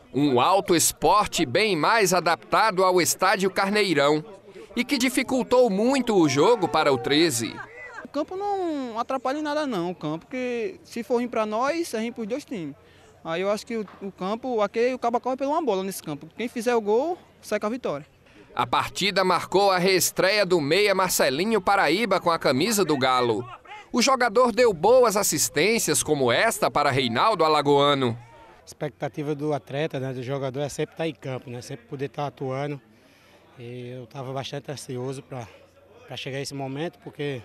Um Alto Esporte bem mais adaptado ao estádio Carneirão e que dificultou muito o jogo para o 13. O campo não atrapalha em nada não, o campo, porque se for ruim para nós, é ruim para os dois times. Aí eu acho que o campo, aqui o Caba corre pela uma bola nesse campo. Quem fizer o gol, sai com a vitória. A partida marcou a reestreia do meia Marcelinho Paraíba com a camisa do Galo. O jogador deu boas assistências como esta para Reinaldo Alagoano. A expectativa do atleta, né, do jogador, é sempre estar em campo, né, sempre poder estar atuando. E eu estava bastante ansioso para chegar a esse momento, porque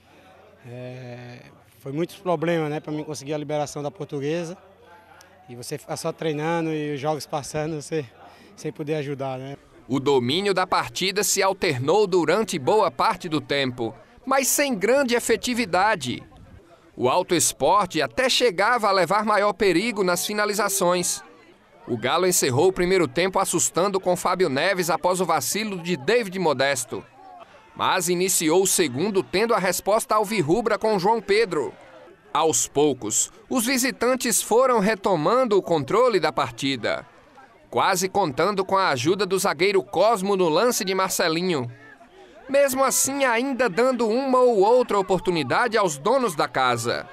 foi muitos problemas, né, para mim conseguir a liberação da Portuguesa. E você ficar só treinando e os jogos passando, você sem poder ajudar, né? O domínio da partida se alternou durante boa parte do tempo, mas sem grande efetividade. O Alto Esporte até chegava a levar maior perigo nas finalizações. O Galo encerrou o primeiro tempo assustando com Fábio Neves após o vacilo de David Modesto. Mas iniciou o segundo tendo a resposta alvirrubra com João Pedro. Aos poucos, os visitantes foram retomando o controle da partida, quase contando com a ajuda do zagueiro Cosmo no lance de Marcelinho. Mesmo assim, ainda dando uma ou outra oportunidade aos donos da casa.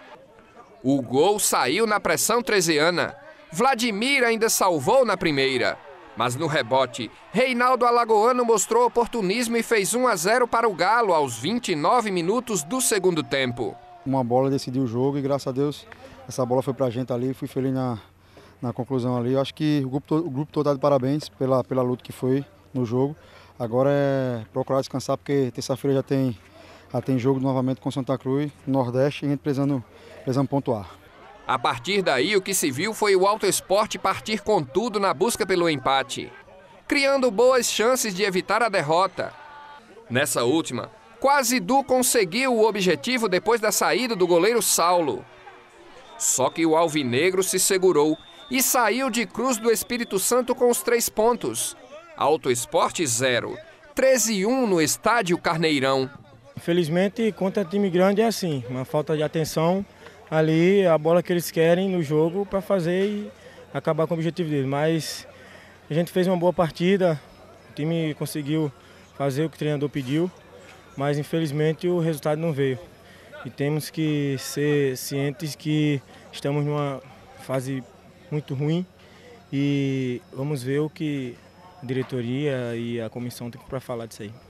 O gol saiu na pressão trezeana. Vladimir ainda salvou na primeira. Mas no rebote, Reinaldo Alagoano mostrou oportunismo e fez 1-0 para o Galo aos 29 minutos do segundo tempo. Uma bola decidiu o jogo e, graças a Deus, essa bola foi pra gente ali. Fui feliz na conclusão ali. Eu acho que o grupo todo está de parabéns pela luta que foi no jogo. Agora é procurar descansar, porque terça-feira já tem jogo novamente com Santa Cruz, no Nordeste, e a gente precisando pontuar. A partir daí, o que se viu foi o Alto Esporte partir com tudo na busca pelo empate, criando boas chances de evitar a derrota. Nessa última, quase Du conseguiu o objetivo depois da saída do goleiro Saulo. Só que o alvinegro se segurou e saiu de Cruz do Espírito Santo com os 3 pontos. Alto Esporte 0, 13-1 no estádio Carneirão. Infelizmente, contra time grande é assim, uma falta de atenção ali, a bola que eles querem no jogo para fazer e acabar com o objetivo deles. Mas a gente fez uma boa partida, o time conseguiu fazer o que o treinador pediu, mas infelizmente o resultado não veio. E temos que ser cientes que estamos numa fase muito ruim e vamos ver o que a diretoria e a comissão tem para falar disso aí.